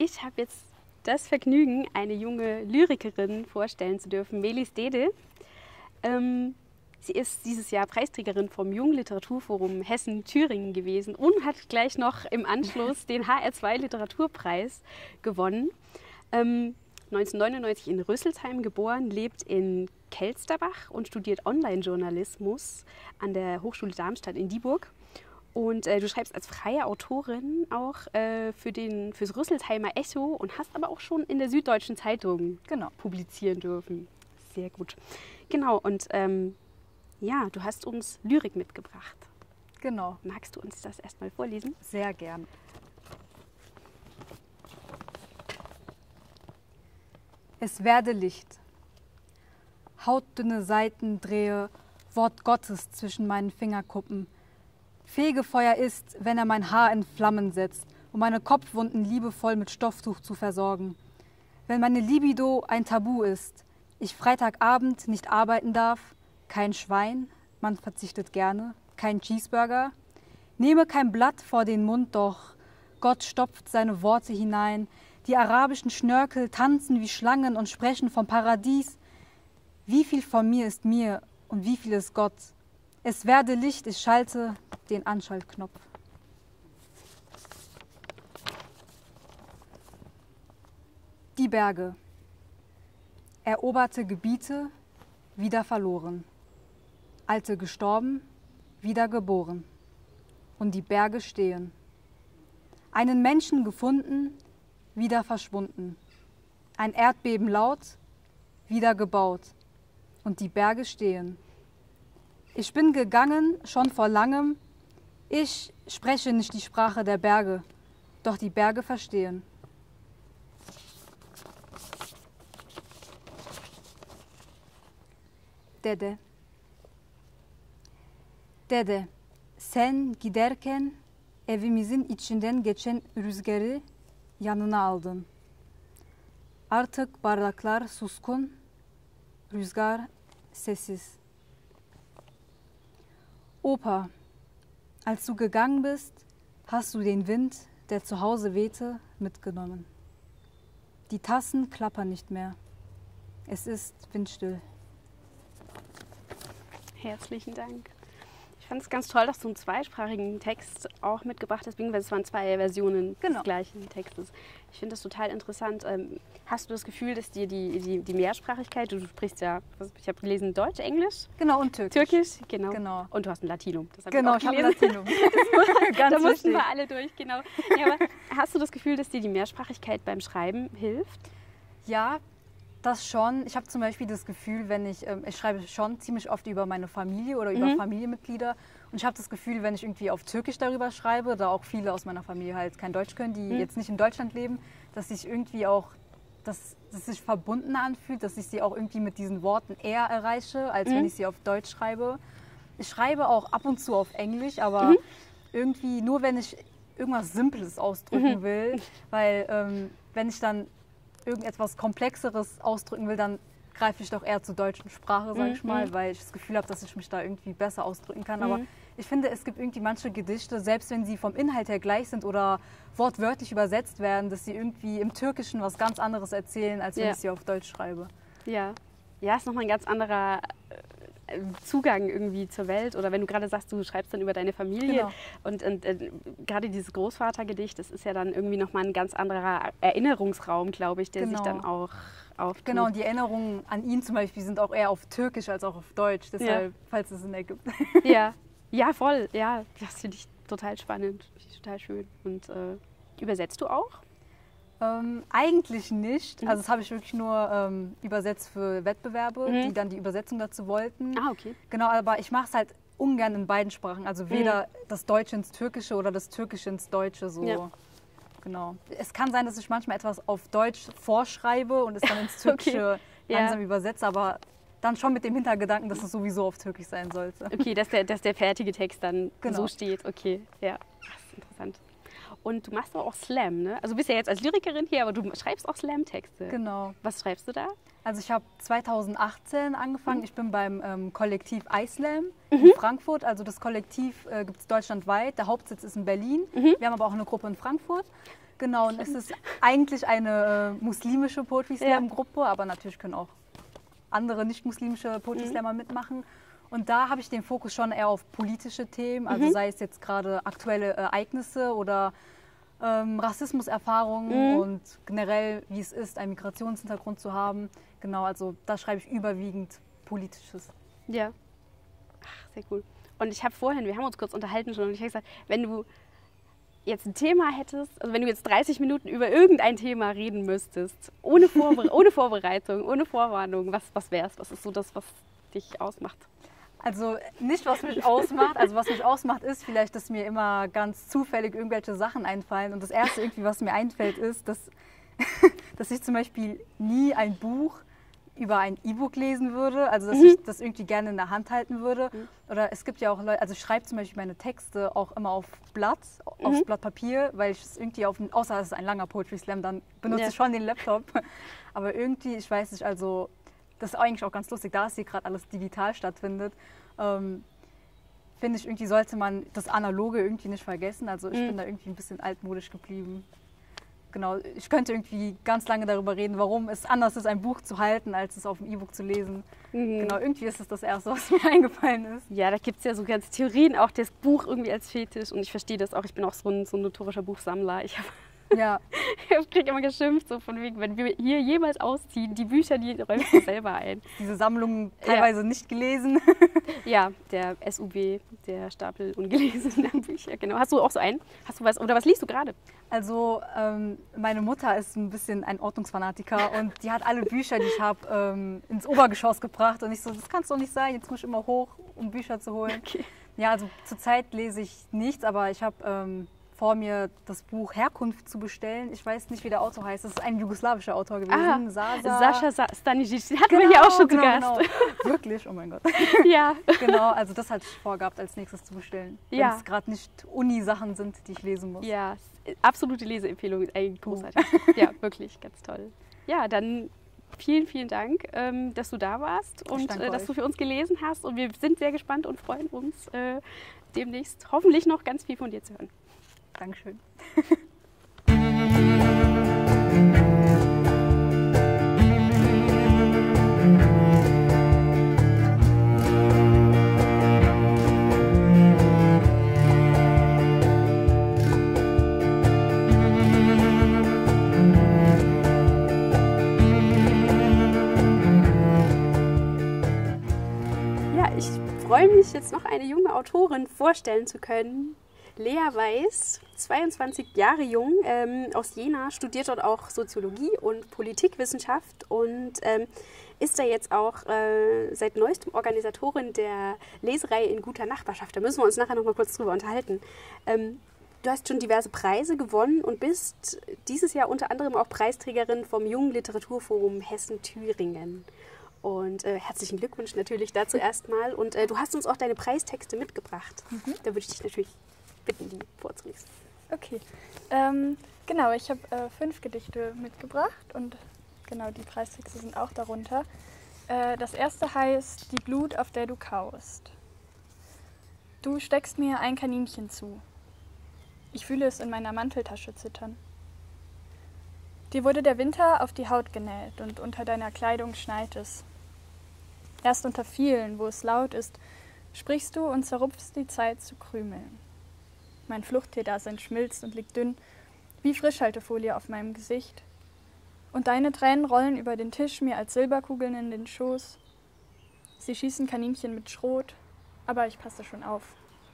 Ich habe jetzt das Vergnügen, eine junge Lyrikerin vorstellen zu dürfen, Melis Dede. Sie ist dieses Jahr Preisträgerin vom Jungliteraturforum Hessen-Thüringen gewesen und hat gleich noch im Anschluss den HR2 Literaturpreis gewonnen. 1999 in Rüsselsheim geboren, lebt in Kelsterbach und studiert Online-Journalismus an der Hochschule Darmstadt in Dieburg. Und du schreibst als freie Autorin auch fürs Rüsselsheimer Echo und hast aber auch schon in der Süddeutschen Zeitung publizieren dürfen. Sehr gut. Genau, und ja, du hast uns Lyrik mitgebracht. Genau. Magst du uns das erstmal vorlesen? Sehr gern. Es werde Licht. Hautdünne Seiten drehe, Wort Gottes zwischen meinen Fingerkuppen. Fegefeuer ist, wenn er mein Haar in Flammen setzt, um meine Kopfwunden liebevoll mit Stofftuch zu versorgen. Wenn meine Libido ein Tabu ist, ich Freitagabend nicht arbeiten darf, kein Schwein, man verzichtet gerne, kein Cheeseburger, nehme kein Blatt vor den Mund, doch Gott stopft seine Worte hinein, die arabischen Schnörkel tanzen wie Schlangen und sprechen vom Paradies. Wie viel von mir ist mir und wie viel ist Gott? Es werde Licht, ich schalte den Anschaltknopf. Die Berge. Eroberte Gebiete, wieder verloren. Alte gestorben, wieder geboren. Und die Berge stehen. Einen Menschen gefunden, wieder verschwunden. Ein Erdbeben laut, wieder gebaut. Und die Berge stehen. Ich bin gegangen, schon vor langem. Ich spreche nicht die Sprache der Berge, doch die Berge verstehen. Dede. Dede, sen giderken evimizin içinden geçen rüzgarı yanına aldın. Artık bardaklar suskun, rüzgar sessiz. Opa, als du gegangen bist, hast du den Wind, der zu Hause wehte, mitgenommen. Die Tassen klappern nicht mehr. Es ist windstill. Herzlichen Dank. Ich fand es ganz toll, dass du einen zweisprachigen Text auch mitgebracht hast, weil es waren zwei Versionen des gleichen Textes. Ich finde das total interessant. Hast du das Gefühl, dass dir die Mehrsprachigkeit, du sprichst ja, ich habe gelesen, Deutsch, Englisch? Genau, und Türkisch. Türkisch, genau. Und du hast ein Latinum. Das genau, ich habe Latinum. Da mussten wir alle durch, genau. Ja, aber hast du das Gefühl, dass dir die Mehrsprachigkeit beim Schreiben hilft? Ja, das schon. Ich habe zum Beispiel das Gefühl, wenn ich schreibe schon ziemlich oft über meine Familie oder über Familienmitglieder. Und ich habe das Gefühl, wenn ich irgendwie auf Türkisch darüber schreibe, da auch viele aus meiner Familie halt kein Deutsch können, die jetzt nicht in Deutschland leben, dass ich irgendwie auch, dass es sich verbunden anfühlt, dass ich sie auch irgendwie mit diesen Worten eher erreiche, als wenn ich sie auf Deutsch schreibe. Ich schreibe auch ab und zu auf Englisch, aber irgendwie nur, wenn ich irgendwas Simples ausdrücken will, weil wenn ich dann irgendetwas Komplexeres ausdrücken will, dann greife ich doch eher zur deutschen Sprache, sage ich mal, weil ich das Gefühl habe, dass ich mich da irgendwie besser ausdrücken kann. Aber ich finde, es gibt irgendwie manche Gedichte, selbst wenn sie vom Inhalt her gleich sind oder wortwörtlich übersetzt werden, dass sie irgendwie im Türkischen was ganz anderes erzählen, als wenn ich sie auf Deutsch schreibe. Ja, ist nochmal ein ganz anderer Zugang irgendwie zur Welt. Oder wenn du gerade sagst, du schreibst dann über deine Familie und gerade dieses Großvatergedicht, das ist ja dann irgendwie nochmal ein ganz anderer Erinnerungsraum, glaube ich, der sich dann auch auftut. Genau, und die Erinnerungen an ihn zum Beispiel sind auch eher auf Türkisch als auch auf Deutsch, deshalb, falls es Sinn ergibt. Ja, voll. Ja, das finde ich total spannend, total schön. Und übersetzt du auch? Eigentlich nicht. Also das habe ich wirklich nur übersetzt für Wettbewerbe, die dann die Übersetzung dazu wollten. Ah, okay. Genau, aber ich mache es halt ungern in beiden Sprachen. Also weder das Deutsche ins Türkische oder das Türkische ins Deutsche. So. Ja. Genau. Es kann sein, dass ich manchmal etwas auf Deutsch vorschreibe und es dann ins Türkische langsam übersetze, aber dann schon mit dem Hintergedanken, dass es sowieso auf Türkisch sein sollte. Okay, dass der fertige Text dann so steht. Okay, ja. Das ist interessant. Und du machst auch Slam, ne? Also du bist ja jetzt als Lyrikerin hier, aber du schreibst auch Slam-Texte. Genau. Was schreibst du da? Also ich habe 2018 angefangen. Ich bin beim Kollektiv iSlam in Frankfurt. Also das Kollektiv gibt es deutschlandweit. Der Hauptsitz ist in Berlin. Wir haben aber auch eine Gruppe in Frankfurt. Genau, und es ist eigentlich eine muslimische Poetry Slam Gruppe, aber natürlich können auch andere nicht-muslimische Poetry Slammer mitmachen. Und da habe ich den Fokus schon eher auf politische Themen, also sei es jetzt gerade aktuelle Ereignisse oder Rassismuserfahrungen und generell, wie es ist, einen Migrationshintergrund zu haben. Genau, also da schreibe ich überwiegend Politisches. Ja. Ach, sehr cool. Und ich habe vorhin, wir haben uns kurz unterhalten schon, und ich habe gesagt, wenn du jetzt ein Thema hättest, also wenn du jetzt 30 Minuten über irgendein Thema reden müsstest, ohne Vorbereitung, ohne Vorwarnung, was wär's? Was ist so das, was dich ausmacht? Also nicht, was mich ausmacht. Also was mich ausmacht, ist vielleicht, dass mir immer ganz zufällig irgendwelche Sachen einfallen. Und das Erste irgendwie, was mir einfällt, ist, dass ich zum Beispiel nie ein Buch über ein E-Book lesen würde. Also dass ich das irgendwie gerne in der Hand halten würde. Oder es gibt ja auch Leute, also ich schreibe zum Beispiel meine Texte auch immer auf aufs Blatt Papier, weil ich es irgendwie außer es ist ein langer Poetry Slam, dann benutze ich schon den Laptop. Aber irgendwie, ich weiß nicht, also das ist eigentlich auch ganz lustig, da es hier gerade alles digital stattfindet, finde ich, irgendwie sollte man das Analoge irgendwie nicht vergessen. Also ich bin da irgendwie ein bisschen altmodisch geblieben. Genau, ich könnte irgendwie ganz lange darüber reden, warum es anders ist, ein Buch zu halten, als es auf dem E-Book zu lesen. Genau, irgendwie ist es das Erste, was mir eingefallen ist. Ja, da gibt es ja so ganz Theorien, auch das Buch irgendwie als Fetisch. Und ich verstehe das auch, ich bin auch so ein notorischer Buchsammler. Ich kriege immer geschimpft, so von wegen, wenn wir hier jemals ausziehen, die Bücher, die räumst du selber ein. Diese Sammlungen teilweise nicht gelesen. Ja, der SUB, der Stapel ungelesener Bücher, genau. Hast du auch so einen? Hast du was, oder was liest du gerade? Also meine Mutter ist ein bisschen ein Ordnungsfanatiker und die hat alle Bücher, die ich habe, ins Obergeschoss gebracht. Und ich so, das kann es doch nicht sein, jetzt muss ich immer hoch, um Bücher zu holen. Okay. Ja, also zurzeit lese ich nichts, aber ich habe vor mir das Buch Herkunft zu bestellen. Ich weiß nicht, wie der Autor heißt. Das ist ein jugoslawischer Autor gewesen. Sascha Stanisic, den hatten wir hier auch schon zu Gast. Genau. Wirklich? Oh mein Gott. Ja. Genau, also das hatte ich vorgehabt, als nächstes zu bestellen. Wenn es gerade nicht Uni-Sachen sind, die ich lesen muss. Ja, absolute Leseempfehlung, eigentlich großartig. Ja, wirklich, ganz toll. Ja, dann vielen, vielen Dank, dass du da warst und dass du für uns gelesen hast. Und wir sind sehr gespannt und freuen uns, demnächst hoffentlich noch ganz viel von dir zu hören. Dankeschön. Ja, ich freue mich jetzt noch eine junge Autorin vorstellen zu können. Lea Weiß, 22 Jahre jung, aus Jena, studiert dort auch Soziologie und Politikwissenschaft und ist da jetzt auch seit neuestem Organisatorin der Lesereihe in guter Nachbarschaft. Da müssen wir uns nachher noch mal kurz drüber unterhalten. Du hast schon diverse Preise gewonnen und bist dieses Jahr unter anderem auch Preisträgerin vom Jungen Literaturforum Hessen-Thüringen. Und herzlichen Glückwunsch natürlich dazu erstmal. Und du hast uns auch deine Preistexte mitgebracht. Da würde ich dich natürlich bitten, die vorzulesen. Okay, genau, ich habe 5 Gedichte mitgebracht und genau, die Preistexte sind auch darunter. Das erste heißt Die Glut, auf der du kaust. Du steckst mir ein Kaninchen zu. Ich fühle es in meiner Manteltasche zittern. Dir wurde der Winter auf die Haut genäht und unter deiner Kleidung schneit es. Erst unter vielen, wo es laut ist, sprichst du und zerrupfst die Zeit zu Krümeln. Mein Fluchtteedasein schmilzt und liegt dünn, wie Frischhaltefolie auf meinem Gesicht. Und deine Tränen rollen über den Tisch mir als Silberkugeln in den Schoß. Sie schießen Kaninchen mit Schrot, aber ich passe schon auf.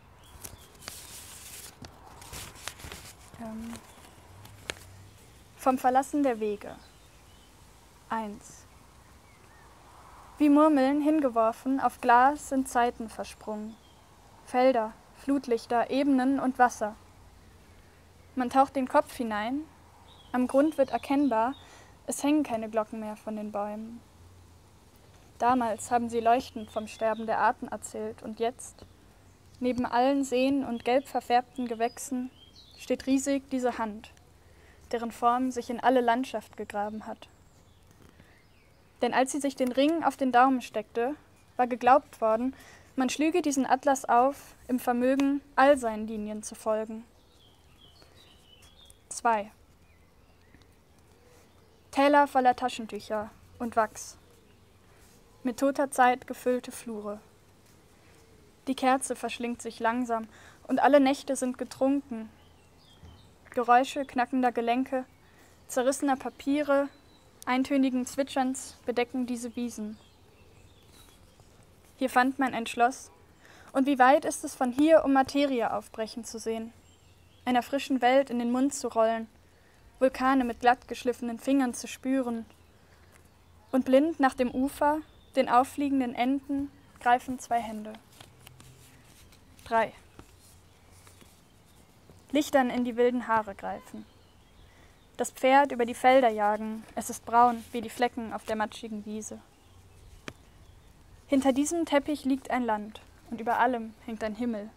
Vom Verlassen der Wege. 1. Wie Murmeln hingeworfen, auf Glas sind Zeiten versprungen. Felder, Flutlichter, Ebenen und Wasser. Man taucht den Kopf hinein. Am Grund wird erkennbar, es hängen keine Glocken mehr von den Bäumen. Damals haben sie leuchtend vom Sterben der Arten erzählt und jetzt, neben allen Seen und gelb verfärbten Gewächsen, steht riesig diese Hand, deren Form sich in alle Landschaft gegraben hat. Denn als sie sich den Ring auf den Daumen steckte, war geglaubt worden, man schlüge diesen Atlas auf, im Vermögen, all seinen Linien zu folgen. 2. Täler voller Taschentücher und Wachs. Mit toter Zeit gefüllte Flure. Die Kerze verschlingt sich langsam und alle Nächte sind getrunken. Geräusche knackender Gelenke, zerrissener Papiere, eintönigen Zwitscherns bedecken diese Wiesen. Hier fand man ein Schloss, und wie weit ist es von hier, um Materie aufbrechen zu sehen, einer frischen Welt in den Mund zu rollen, Vulkane mit glatt geschliffenen Fingern zu spüren. Und blind nach dem Ufer, den auffliegenden Enden, greifen 2 Hände. 3. Lichtern in die wilden Haare greifen. Das Pferd über die Felder jagen, es ist braun wie die Flecken auf der matschigen Wiese. Hinter diesem Teppich liegt ein Land, und über allem hängt ein Himmel.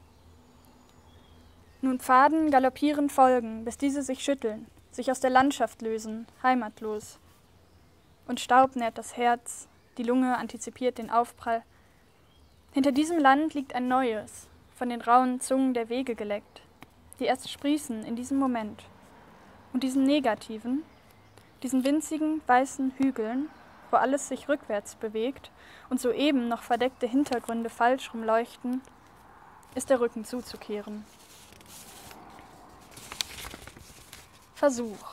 Nun Pfaden galoppieren folgen, bis diese sich schütteln, sich aus der Landschaft lösen, heimatlos. Und Staub nährt das Herz, die Lunge antizipiert den Aufprall. Hinter diesem Land liegt ein neues, von den rauen Zungen der Wege geleckt, die erst sprießen in diesem Moment. Und diesen negativen, diesen winzigen, weißen Hügeln, wo alles sich rückwärts bewegt und soeben noch verdeckte Hintergründe falsch rumleuchten, ist der Rücken zuzukehren. Versuch.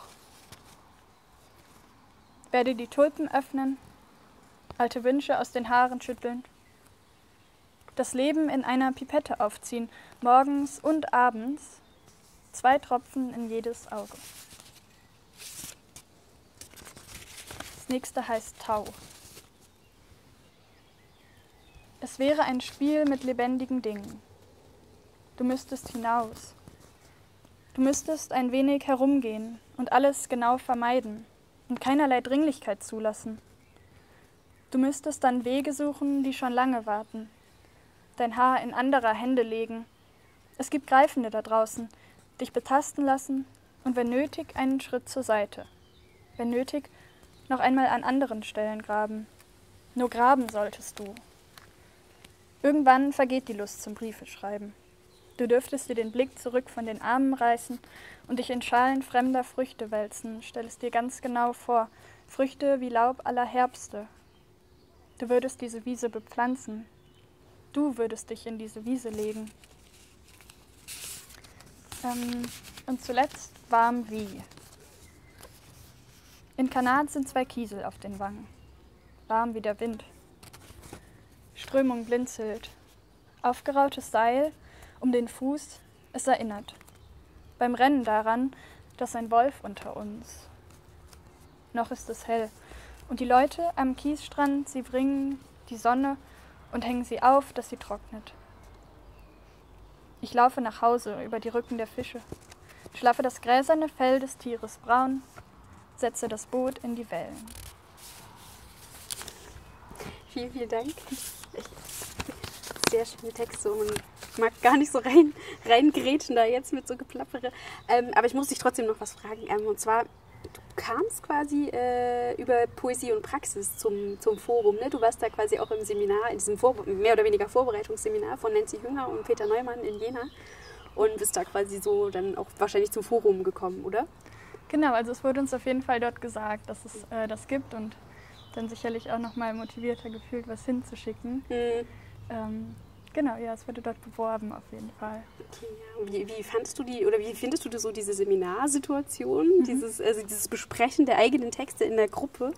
Werde die Tulpen öffnen, alte Wünsche aus den Haaren schütteln, das Leben in einer Pipette aufziehen, morgens und abends, 2 Tropfen in jedes Auge. Das nächste heißt Tau. Es wäre ein Spiel mit lebendigen Dingen. Du müsstest hinaus. Du müsstest ein wenig herumgehen und alles genau vermeiden und keinerlei Dringlichkeit zulassen. Du müsstest dann Wege suchen, die schon lange warten, dein Haar in anderer Hände legen. Es gibt Greifende da draußen, dich betasten lassen und wenn nötig einen Schritt zur Seite. Wenn nötig, noch einmal an anderen Stellen graben. Nur graben solltest du. Irgendwann vergeht die Lust zum Briefeschreiben. Du dürftest dir den Blick zurück von den Armen reißen und dich in Schalen fremder Früchte wälzen, stell es dir ganz genau vor, Früchte wie Laub aller Herbste. Du würdest diese Wiese bepflanzen. Du würdest dich in diese Wiese legen. Und zuletzt warm wie. In Kanat sind 2 Kiesel auf den Wangen. Warm wie der Wind. Strömung blinzelt. Aufgerautes Seil um den Fuß, es erinnert. Beim Rennen daran, dass ein Wolf unter uns. Noch ist es hell. Und die Leute am Kiesstrand, sie bringen die Sonne und hängen sie auf, dass sie trocknet. Ich laufe nach Hause über die Rücken der Fische, schlaffe das gräserne Fell des Tieres braun, setze das Boot in die Wellen. Vielen, vielen Dank. Sehr schöne Texte und ich mag gar nicht so reingrätschen da jetzt mit so Geplappere. Aber ich muss dich trotzdem noch was fragen. Und zwar, du kamst quasi über Poesie und Praxis zum Forum. Ne? Du warst da quasi auch im Seminar, in diesem mehr oder weniger Vorbereitungsseminar von Nancy Hünger und Peter Neumann in Jena und bist da quasi so dann auch wahrscheinlich zum Forum gekommen, oder? Genau, also es wurde uns auf jeden Fall dort gesagt, dass es das gibt und dann sicherlich auch noch mal motivierter gefühlt, was hinzuschicken. Genau, ja, es wurde dort beworben auf jeden Fall. Okay, ja. Wie fandest du wie findest du so diese Seminarsituation, dieses Besprechen der eigenen Texte in der Gruppe?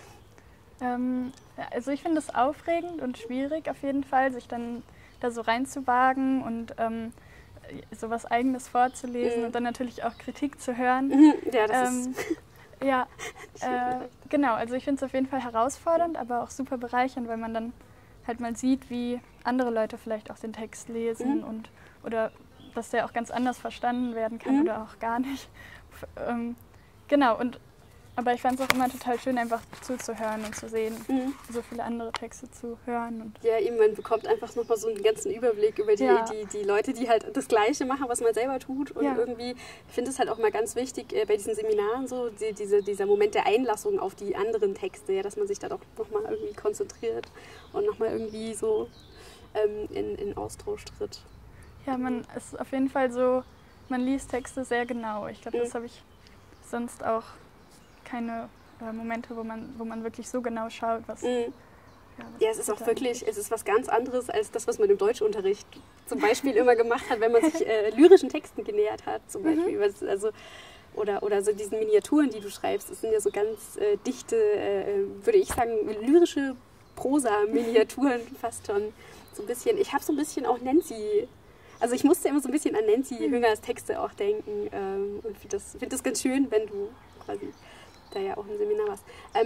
Also ich finde es aufregend und schwierig auf jeden Fall, sich dann da so reinzuwagen und so was Eigenes vorzulesen und dann natürlich auch Kritik zu hören. Ja, das ist... Ja, genau, also ich finde es auf jeden Fall herausfordernd, aber auch super bereichernd, weil man dann halt mal sieht, wie andere Leute vielleicht auch den Text lesen oder dass der auch ganz anders verstanden werden kann oder auch gar nicht. Genau, und Aber ich fand es auch immer total schön, einfach zuzuhören und zu sehen, so viele andere Texte zu hören. Und ja, eben, man bekommt einfach nochmal so einen ganzen Überblick über die Leute, die halt das Gleiche machen, was man selber tut. Und irgendwie, ich finde es halt auch mal ganz wichtig bei diesen Seminaren so, dieser Moment der Einlassung auf die anderen Texte, ja, dass man sich da doch nochmal irgendwie konzentriert und nochmal irgendwie so in Austausch tritt. Ja, es ist auf jeden Fall so, man liest Texte sehr genau. Ich glaube, das habe ich sonst auch keine Momente, wo man wirklich so genau schaut, was... Ja, es ist auch wirklich, es ist was ganz anderes als das, was man im Deutschunterricht zum Beispiel immer gemacht hat, wenn man sich lyrischen Texten genähert hat, zum Beispiel. Also, oder so diesen Miniaturen, die du schreibst, das sind ja so ganz dichte, würde ich sagen, lyrische Prosa-Miniaturen fast schon. So ein bisschen, ich habe so ein bisschen auch also ich musste immer so ein bisschen an Nancy Hüngers Texte auch denken und finde das ganz schön, wenn du quasi da ja auch im Seminar warst.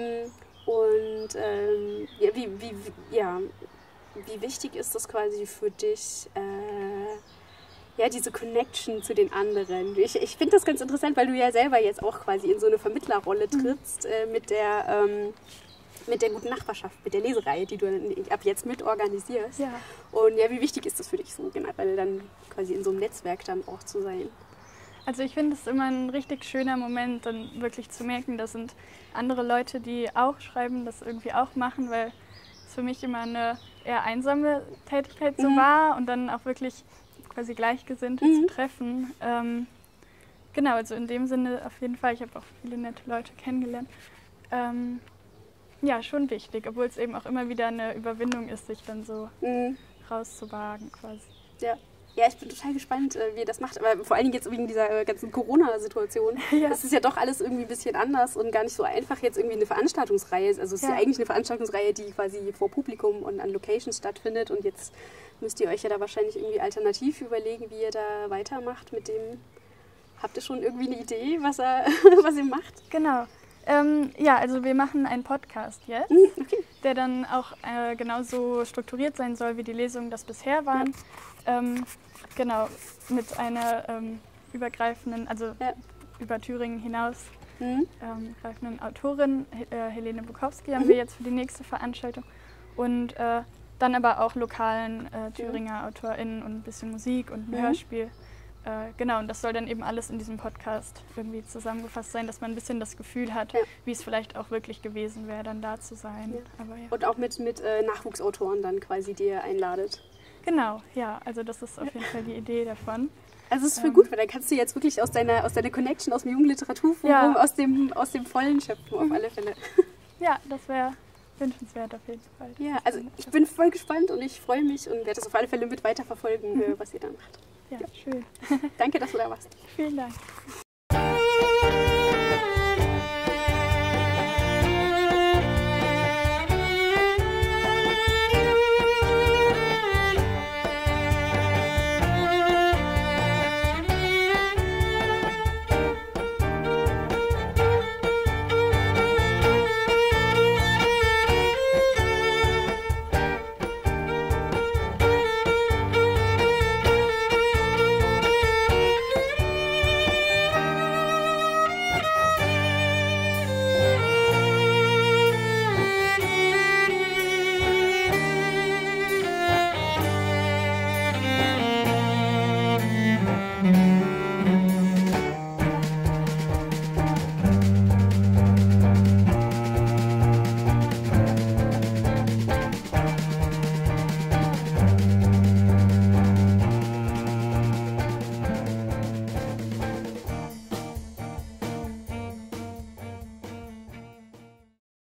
Wie wichtig ist das quasi für dich, diese Connection zu den anderen? Ich finde das ganz interessant, weil du ja selber jetzt auch quasi in so eine Vermittlerrolle trittst mit der guten Nachbarschaft, mit der Lesereihe, die du ab jetzt mit organisierst. Ja. Und ja, wie wichtig ist das für dich so generell, dann quasi in so einem Netzwerk dann auch zu sein? Also ich finde es immer ein richtig schöner Moment, dann wirklich zu merken, das sind andere Leute, die auch schreiben, das irgendwie auch machen, weil es für mich immer eine eher einsame Tätigkeit so war und dann auch wirklich quasi Gleichgesinnte zu treffen. Genau, also in dem Sinne auf jeden Fall, ich habe auch viele nette Leute kennengelernt. Ja, schon wichtig, obwohl es eben auch immer wieder eine Überwindung ist, sich dann so rauszuwagen quasi. Ja. Ja, ich bin total gespannt, wie ihr das macht, aber vor allen Dingen jetzt wegen dieser ganzen Corona-Situation. Ja. Das ist ja doch alles irgendwie ein bisschen anders und gar nicht so einfach jetzt irgendwie eine Veranstaltungsreihe. Also es ist ja eigentlich eine Veranstaltungsreihe, die quasi vor Publikum und an Locations stattfindet und jetzt müsst ihr euch ja da wahrscheinlich irgendwie alternativ überlegen, wie ihr da weitermacht mit dem. Habt ihr schon irgendwie eine Idee, was ihr macht? Genau. Also wir machen einen Podcast jetzt, der dann auch genauso strukturiert sein soll, wie die Lesungen das bisher waren. Genau, mit einer übergreifenden, über Thüringen hinaus greifenden Autorin, Helene Bukowski, haben wir jetzt für die nächste Veranstaltung. Und dann aber auch lokalen Thüringer AutorInnen und ein bisschen Musik und ein Hörspiel. Genau, und das soll dann eben alles in diesem Podcast irgendwie zusammengefasst sein, dass man ein bisschen das Gefühl hat, wie es vielleicht auch wirklich gewesen wäre, dann da zu sein. Ja. Aber, ja. Und auch mit Nachwuchsautoren dann quasi, die ihr einladet. Genau, ja, also das ist auf jeden Fall die Idee davon. Also es ist voll gut, weil dann kannst du jetzt wirklich aus deiner Connection, aus dem Jugendliteraturforum, aus dem Vollen schöpfen, auf alle Fälle. Ja, das wäre wünschenswert auf jeden Fall. Ja, also ich bin voll gespannt und ich freue mich und werde das auf alle Fälle mit weiterverfolgen, was ihr dann macht. Ja, schön. Danke, dass du da warst. Vielen Dank.